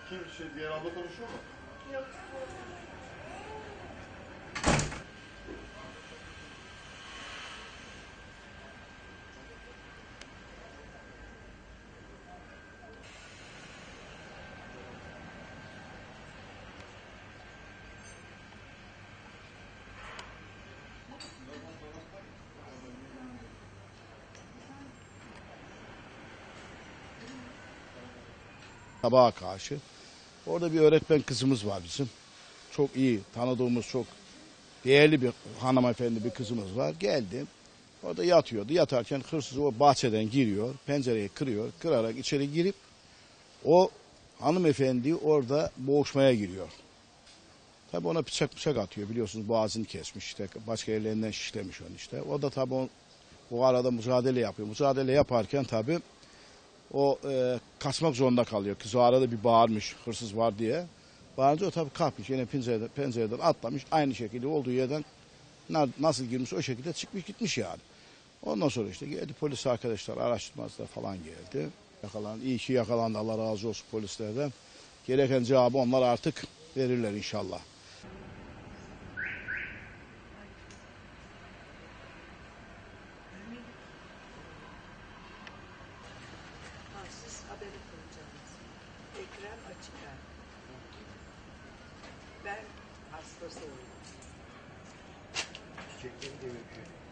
Kim diğer abla konuşuyor mu? Yok. Sabaha karşı. Orada bir öğretmen kızımız var bizim. Çok iyi tanıdığımız, çok değerli bir hanımefendi bir kızımız var. Geldi. Orada yatıyordu. Yatarken hırsız o bahçeden giriyor. Pencereyi kırıyor. Kırarak içeri girip o hanımefendi orada boğuşmaya giriyor. Tabii ona bıçak atıyor. Biliyorsunuz boğazını kesmiş işte. Başka yerlerinden şişlemiş onu işte. O da tabii o arada mücadele yapıyor. Mücadele yaparken tabii o kaçmak zorunda kalıyor. Kız o arada bir bağırmış hırsız var diye. Bağırınca o tabii kalkmış yine pencereden atlamış. Aynı şekilde olduğu yerden nasıl girmiş o şekilde çıkmış gitmiş yani. Ondan sonra işte geldi polis arkadaşlar araştırmacılar falan geldi. Yakalandı. İyi ki yakalandı, Allah razı olsun polislerden. Gereken cevabı onlar artık verirler inşallah. Siz haberi koyacaksınız. Ekrem Açıker. Ben hastasıyım. Çiçekleri de yapıyor.